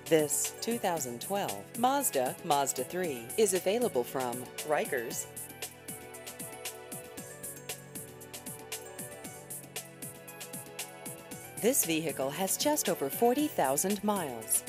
This 2012 Mazda 3 is available from Rikers. This vehicle has just over 40,000 miles.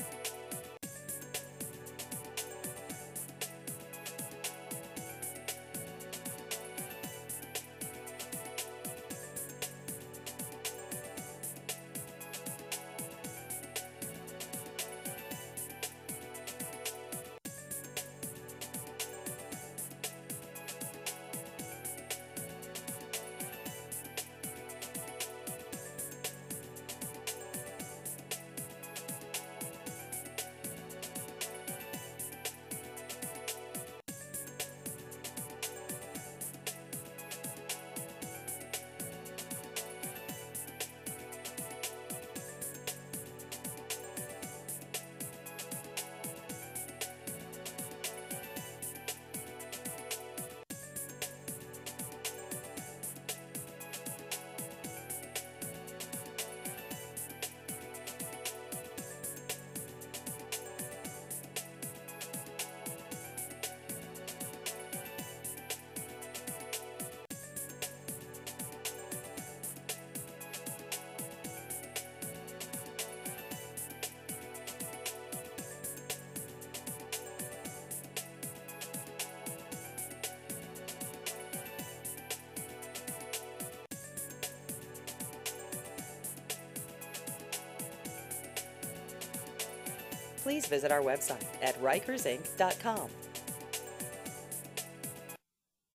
Please visit our website at rikersinc.com.